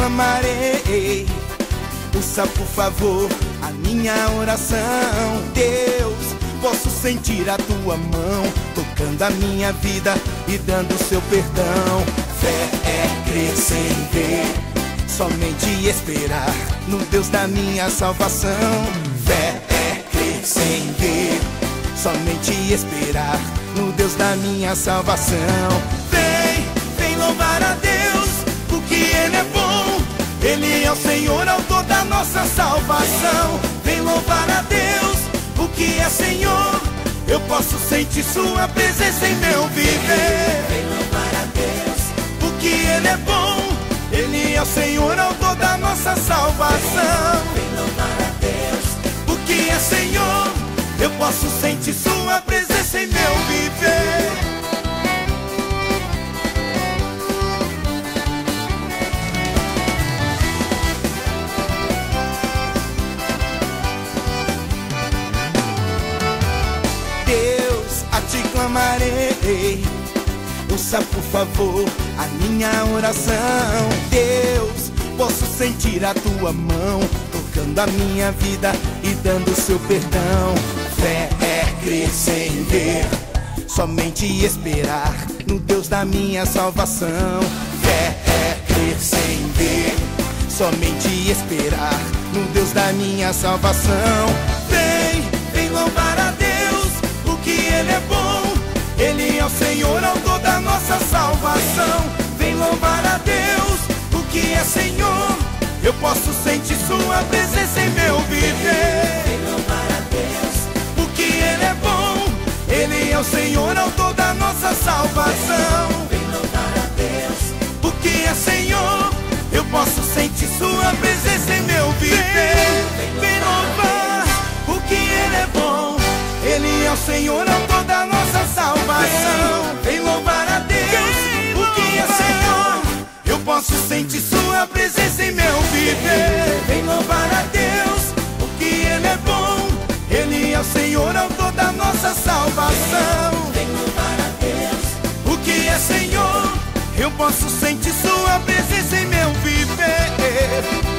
clamarei. Ouça por favor a minha oração. Deus, posso sentir a tua mão tocando a minha vida e dando seu perdão. Fé é crer sem ver, somente esperar no Deus da minha salvação. Fé é crer sem ver, somente esperar no Deus da minha salvação. Vem louvar a Deus, porque Ele é bom. Ele é o Senhor, autor da nossa salvação. Vem louvar a Deus, porque é Senhor. Eu posso sentir sua presença em meu viver. Vem louvar a Deus, porque Ele é bom. Ele é o Senhor, autor da nossa salvação. vem louvar a Deus, Porque é Senhor, eu posso sentir sua presença em meu viver. Deus, a ti clamarei. Ouça por favor a minha oração. Deus, posso sentir a tua mão tocando a minha vida e dando seu perdão. Fé é crer sem ver, somente esperar no Deus da minha salvação. Fé é crer sem ver, somente esperar no Deus da minha salvação. Vem louvar a Deus, porque Ele é bom. Ele é o Senhor, autor da nossa salvação. Vem louvar a Deus, porque é Senhor. Eu posso sentir sua presença em meu viver. vem louvar a Deus, Porque Ele é bom. Ele é o Senhor, autor da nossa salvação. vem louvar a Deus, Porque é Senhor. Eu posso sentir sua presença em meu viver. Vem louvar, porque Ele é bom. Ele é o Senhor, autor da nossa salvação. Vem louvar a Deus, porque é Senhor. Eu posso sentir sua presença em meu viver. Vem louvar a Deus, porque Ele é bom. Ele é o Senhor, autor da nossa salvação. vem louvar a Deus, Porque é Senhor, eu posso sentir sua presença em meu viver.